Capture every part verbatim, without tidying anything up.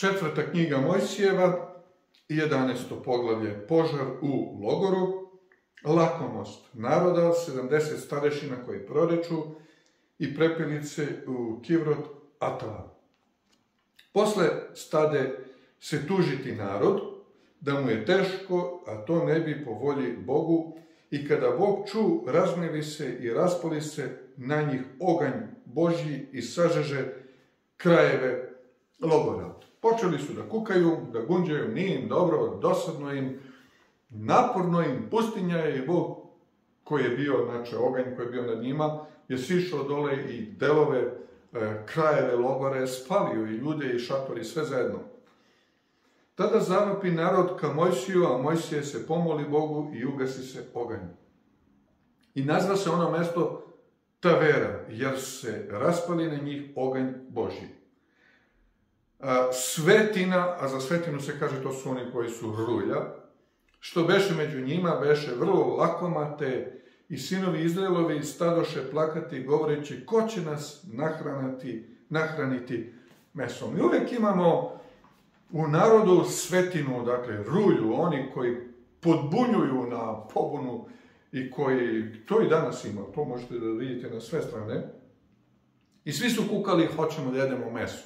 četvrta knjiga Mojsijeva, jedanaesto poglavlje, požar u logoru, lakomost naroda, sedamdeset starešina koji proreču i prepelice u Kivrot Atava. Posle stade se tužiti narod, da mu je teško, a to ne bi po volji Bogu, i kada Bog ču, razgnevi se i raspali se na njih oganj Božji i sažeže krajeve logora. Počeli su da kukaju, da gunđaju, nije im dobro, dosadno im, naporno im, pustinja je, i Bog koji je bio, znači oganj koji je bio nad njima, je sišao dole i delove, e, krajeve logora je spalio, i ljude i šatori, sve zajedno. Tada zavapi narod ka Mojsiju, a Mojsije se pomoli Bogu i ugasi se oganj. I nazva se ono mesto Tavera, jer se raspali na njih oganj Božji. A, svetina, a za svetinu se kaže to su oni koji su rulja, što beše među njima, beše vrlo lakomate, i sinovi Izraelovi stadoše plakati, govoreći, ko će nas nahraniti, nahraniti mesom. I uvijek imamo u narodu svetinu, dakle, rulju, oni koji podbunjuju na pobunu i koji, to i danas ima, to možete da vidite na sve strane. I svi su kukali, hoćemo da jedemo meso.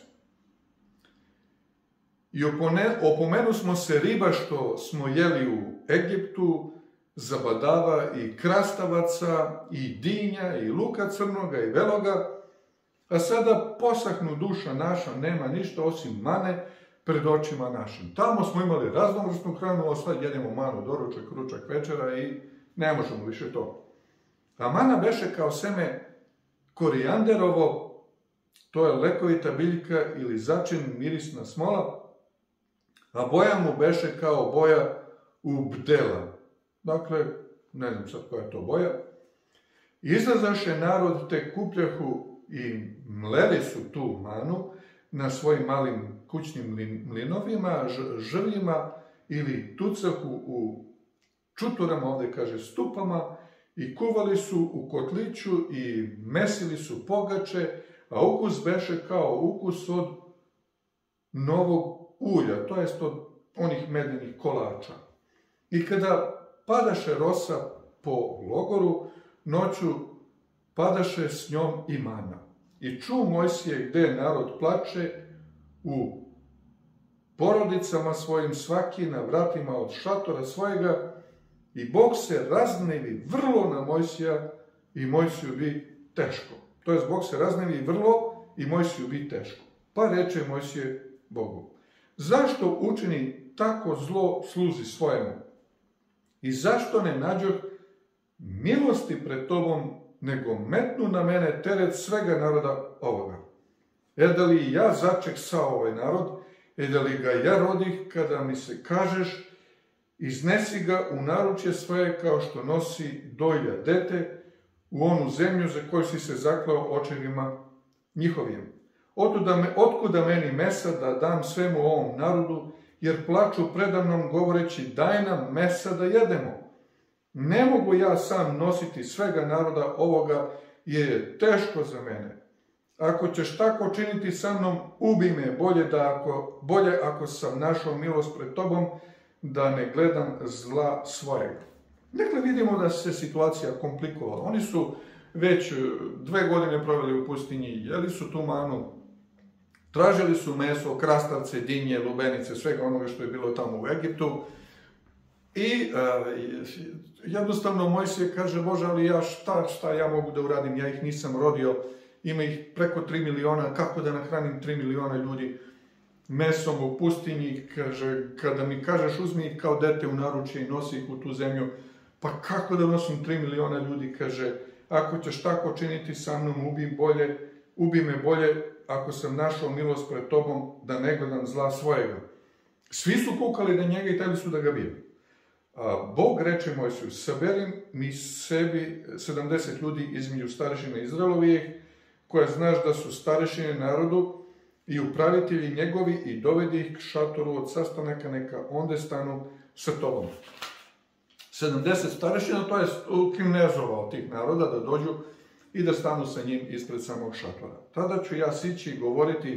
I opomenu smo se riba što smo jeli u Egiptu, zabadava i krastavaca, i dinja, i luka crnoga, i veloga, a sada posahnu duša naša, nema ništa osim mane pred očima našim. Tamo smo imali raznovrsnu hranu, a sad jedemo manu, doručak, ručak, večera i ne možemo više to. A mana beše kao seme korijanderovo, to je lekovita biljka ili začin mirisna smola, a boja mu beše kao boja u bdela. Dakle, ne znam sad koja je to boja. Izlazaše narod, te kupljahu i mleli su tu manu na svojim malim kućnim mlinovima, žrljima ili tucahu u čuturama, ovdje kaže stupama, i kuvali su u kotliću i mesili su pogače, a ukus beše kao ukus od novog ulja, to jest od onih medenih kolača. I kada padaše rosa po logoru, noću padaše s njom i mana. I ču Mojsije gde narod plače, u porodicama svojim, svaki na vratima od šatora svojega, i Bog se razgnevi vrlo na Mojsija, i Mojsiju bi teško. To jest, Bog se razgnevi vrlo i Mojsiju bi teško. Pa reče Mojsije Bogu, zašto učini tako zlo sluzi svojemu? I zašto ne nađoh milosti pred tobom, nego metnu na mene teret svega naroda ovoga? E da li ja začek sa ovaj narod, e da li ga ja rodih, kada mi se kažeš, iznesi ga u naručje svoje kao što nosi dojlja dete, u onu zemlju za koju si se zaklao očevima njihovim. Otuda me, otkuda meni mesa da dam svemu ovom narodu, jer plaču predamnom govoreći, daj nam mesa da jedemo. Ne mogu ja sam nositi svega naroda ovoga, jer je teško za mene. Ako ćeš tako činiti sa mnom, ubi me, bolje, da ako, bolje ako sam našao milost pred tobom, da ne gledam zla svojega. Dakle, vidimo da se situacija komplikovala. Oni su već dve godine proveli u pustinji, jeli su tu manu, tražili su meso, krastavce, dinje, lubenice, svega onoga što je bilo tamo u Egiptu. I uh, jednostavno Mojsije kaže, Bože, ali ja šta, šta ja mogu da uradim, ja ih nisam rodio, ima ih preko tri miliona, kako da nahranim tri miliona ljudi mesom u pustinji, kaže, kada mi kažeš uzmi ih kao dete u naručje i nosi ih u tu zemlju, pa kako da nosim tri miliona ljudi, kaže, ako ćeš tako činiti sa mnom, ubi bolje, ubi me bolje, ako sam našao milost pred tobom, da ne gledam zla svojega. Svi su kukali na njega i teli su da ga bije. A Bog reče Mojsiju, saberi mi sebi sedamdeset ljudi između starešina Izraelovih, koje znaš da su starešine narodu i upravitelji njegovi, i dovedi ih k šatoru od sastanaka, neka onda stanu sa tobom. sedamdeset starešina, to je uknezovao tih naroda da dođu i da stanu sa njim ispred samog šatora. Tada ću ja sići i govoriti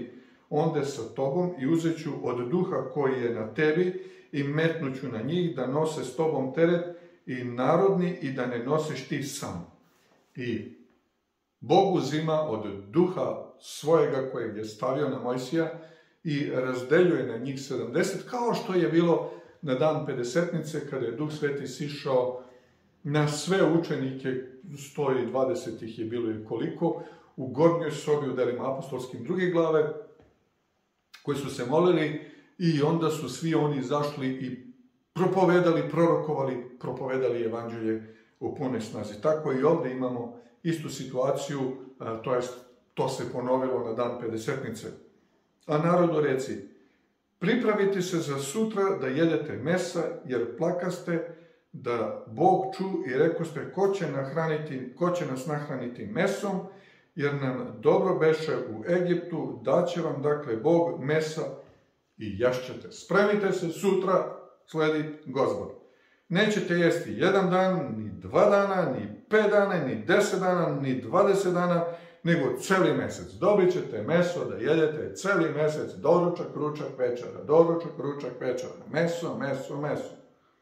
onda sa tobom i uzet ću od duha koji je na tebi i metnuću na njih da nose s tobom teret i narodni i da ne nosiš ti sam. I Bog uzima od duha svojega kojeg je stavio na Mojsija i razdeljuje na njih sedamdeset, kao što je bilo na dan Pedesetnice, kada je Duh Sveti sišao na sve učenike, sto dvadeset ih je bilo i koliko, u gornjoj sobi u delima apostolskim druge glave, koji su se molili i onda su svi oni izašli i propovedali, prorokovali, propovedali evanđelje u punoj snazi. Tako i ovdje imamo istu situaciju, to jest to se ponovilo na dan Pedesetnice. A narodu reci, pripravite se za sutra da jedete mesa, jer plakaste da Bog ču i rekoste ko će, nahraniti, ko će nas nahraniti mesom, jer nam dobro beše u Egiptu, daće vam dakle Bog mesa i jašćete. Spremite se, sutra sledi Gospod. Nećete jesti jedan dan, ni dva dana, ni pet dana, ni deset dana, ni dvadeset dana, nego celi mesec. Dobit ćete meso da jedete celi mesec, doručak, ručak, večera, doručak, ručak, večera, meso, meso, meso.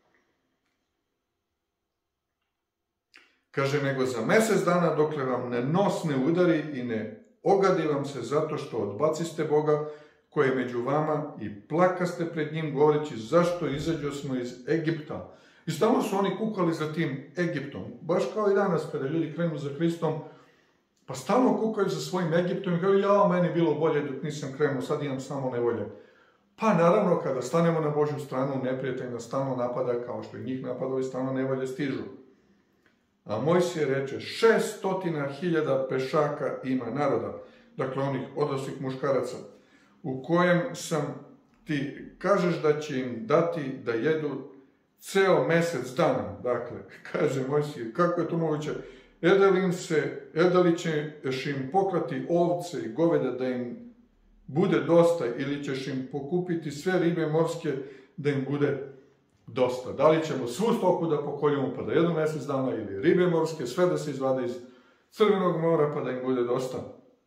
Kaže, nego za mesec dana dokle vam ne nos ne udari i ne ogadi vam se zato što odbaciste Boga koji je među vama i plakaste pred njim govoreći zašto izađo smo iz Egipta. I stalno su oni kukali za tim Egiptom. Baš kao i danas kada ljudi krenu za Hristom, pa stalno kukaju za svojim Egiptom i kažu, ja, meni bilo bolje dok nisam krenuo, sad imam samo nevolje. Pa naravno, kada stanemo na Božju stranu, neprijatelj nas stalno napada, kao što i njih napadao i stalno nevolje stižu. A Mojsije reče, šest stotina hiljada pešaka ima naroda, dakle onih odraslih muškaraca, u kojem sam ti kažeš da će im dati da jedu ceo mesec dana. Dakle, kaže Mojsije, kako je to moguće? Edali se, edali ćeš im pokrati ovce i goveda da im bude dosta, ili ćeš im pokupiti sve ribe morske da im bude dosta. Da li ćemo svu stoku da pokoljimo pa da jedu mesec dana, ili ribe morske, sve da se izvade iz Crvenog mora pa da im bude dosta.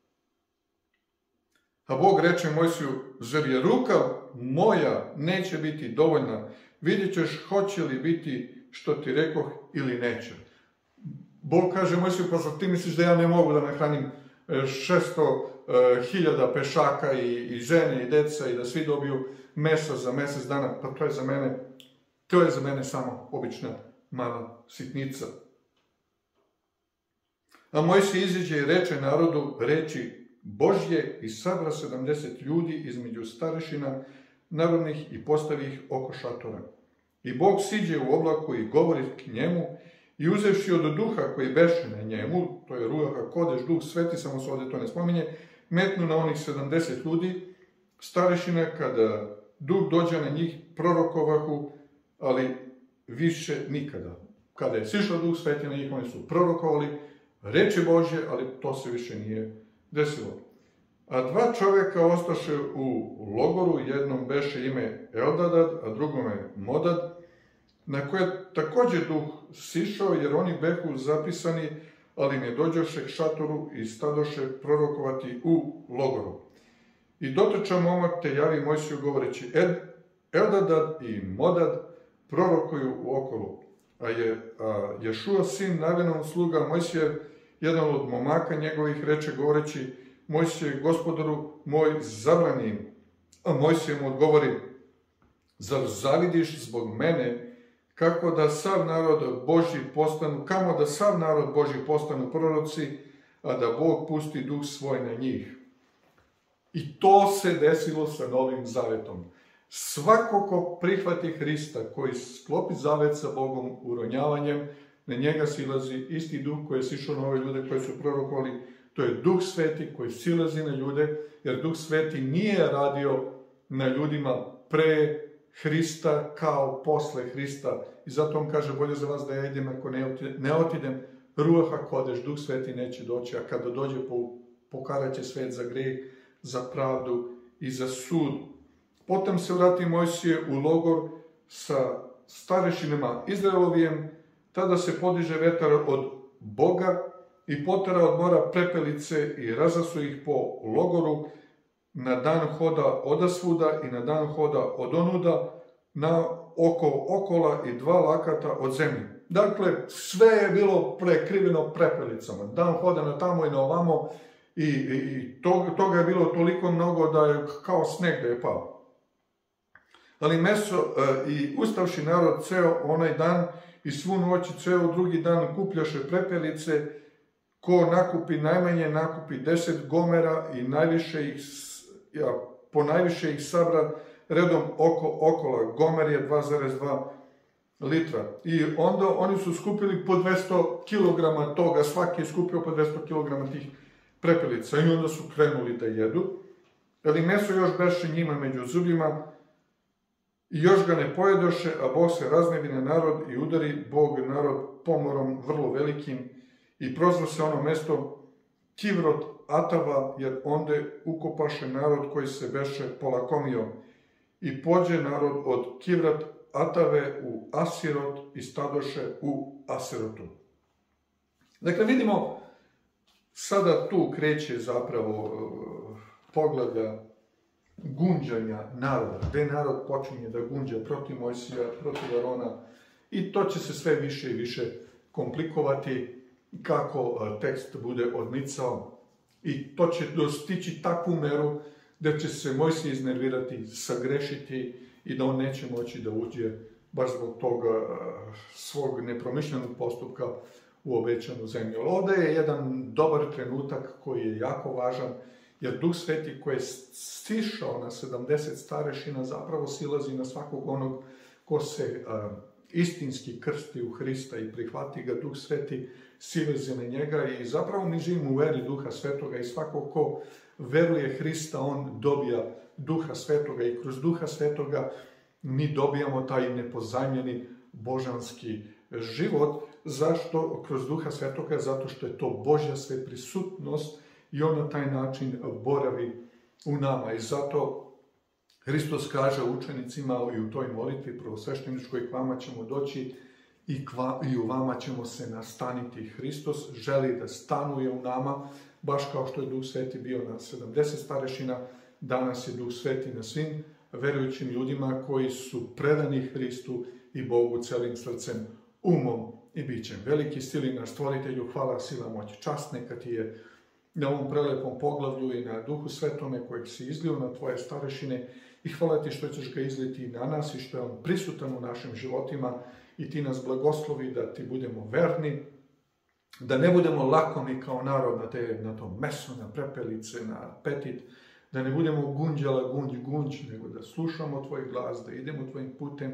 A Bog reče Mojsiju, zar je ruka moja neće biti dovoljna, vidjet ćeš hoće li biti što ti rekoh ili neće. Bog kaže Mojsiju, pa zar ti misliš da ja ne mogu da nahranim šesto hiljada pešaka i, i žene i deca i da svi dobiju mesa za mesec dana, pa to je za mene, to je za mene samo obična mala sitnica. A Mojsije iziđe i reče narodu reči Božje i sabra sedamdeset ljudi između starešina narodnih i postavi ih oko šatora. I Bog siđe u oblaku i govori k njemu i uzevši od duha koji beše na njemu, to je Ruaha Kodeš, Duh Sveti, samo se ovdje to ne spominje, metnu na onih sedamdeset ljudi, starešine kada Duh dođe na njih prorokovahu, ali više nikada. Kada je sišao Duh Sveti na njih, oni su prorokovali reči Božje, ali to se više nije desilo. A dva čovjeka ostaše u logoru, jednom beše ime Eldadad, a drugome Modad, na koje također Duh sišao, jer oni behu zapisani, ali ne dođoše k šatoru i stadoše prorokovati u logoru. I dotrča momak te javi Mojsiju govoreći, Ed, Eldadad i Modad prorokuju u okolu. A je a Ješua, sin Navinom sluga Mojsijev, jedan od momaka njegovih, reče govoreći, Mojsije, gospodaru moj, zabrani im. A Mojsije mu odgovori, zar zavidiš zbog mene, kako da sav narod Božji postanu, kamo da sav narod Božji postanu proroci, a da Bog pusti duh svoj na njih. I to se desilo sa Novim Zavetom. Svako ko prihvati Hrista, koji sklopi zavet sa Bogom uronjavanjem, na njega silazi isti duh koji je sišao na ove ljude koji su prorokovali. To je Duh Sveti koji silazi na ljude, jer Duh Sveti nije radio na ljudima pre Hrista kao posle Hrista. I zato on kaže, bolje za vas da ja idem, ako ne otidem, ne otidem Ruaha Kodeš, Duh Sveti neće doći, a kada dođe pokarat će svet za greh, za pravdu i za sud. Potom se vrati Mojsije u logor sa starešinama Izraelovijem, tada se podiže vetar od Boga i potera od mora prepelice i razasu ih po logoru, na dan hoda odasvuda i na dan hoda od onuda, na oko okola i dva lakata od zemlje. Dakle, sve je bilo prekriveno prepelicama. Dan hoda na tamo i na ovamo i, i, i toga, toga je bilo toliko mnogo da je kao sneg da je pao. Ali meso e, i ustavši narod ceo onaj dan i svu noć i ceo drugi dan kupljaše prepelice, ko nakupi najmanje nakupi deset gomera i najviše ih, ja, po najviše ih sabra redom oko okola. Gomer je dva zarez dva litra. I onda oni su skupili po dvesta kilograma toga, svaki je skupio po dvesta kilograma tih prepelica i onda su krenuli da jedu. Ali meso još beše njima među zubima i još ga ne pojedoše, a Bog se raznevi na narod i udari Bog narod pomorom vrlo velikim i prozva se ono mesto Kivrot Atava, jer onde ukopaše narod koji se beše polakomio. I pođe narod od Kivrat Atave u Asirot i stadoše u Asirotu. Dakle, vidimo, sada tu kreće zapravo uh, poglavlja gunđanja naroda, gde narod počinje da gunđa protiv Mojsija, protiv Arona, i to će se sve više i više komplikovati kako uh, tekst bude odmicao, i to će dostići takvu meru da će se Mojsije iznervirati, sagrešiti i da on neće moći da uđe baš zbog toga svog nepromišljenog postupka u obećanu zemlju. Ovde je jedan dobar trenutak koji je jako važan, jer Duh Sveti koji je stišao na sedamdeset starešina zapravo silazi na svakog onog ko se a, istinski krsti u Hrista i prihvati ga. Duh Sveti silazi na njega i zapravo mi živimo u veri Duha Svetoga i svako ko veruje Hrista, on dobija Duha Svetoga i kroz Duha Svetoga mi dobijamo taj nepozajmljeni božanski život. Zašto kroz Duha Svetoga? Zato što je to Božja sveprisutnost i on na taj način boravi u nama. I zato Hristos kaže učenicima i u toj molitvi prvosvešteničkoj: k vama ćemo doći i, kva, i u vama ćemo se nastaniti. Hristos želi da stanuje u nama, baš kao što je Duh Sveti bio na sedamdeset starešina, danas je Duh Sveti na svim verujućim ljudima koji su predani Hristu i Bogu celim srcem, umom i bićem. Veliki sili naš Stvoritelju, hvala, sila, moć, čast neka ti je na ovom prelepom poglavlju i na Duhu Svetome kojeg si izlio na tvoje starešine, i hvala ti što ćeš ga izliti na nas i što je on prisutan u našim životima i ti nas blagoslovi da ti budemo verni, da ne budemo lakomi kao narod na, te, na to meso, na prepelice, na apetit, da ne budemo gunđala, gunđ, gunđ, nego da slušamo tvoj glas, da idemo tvojim putem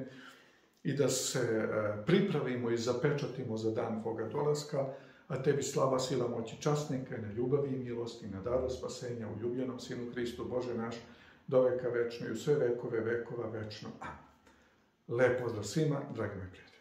i da se pripravimo i zapečatimo za dan tvoga dolaska, a tebi slava, sila, moć i čast neka na ljubavi i milosti, na daru spasenja u ljubljenom Sinu Hristu, Bože naš, do veka večno i u sve vekove vekova večno. Amen. Lep pozdrav svima, dragi moji prijatelji.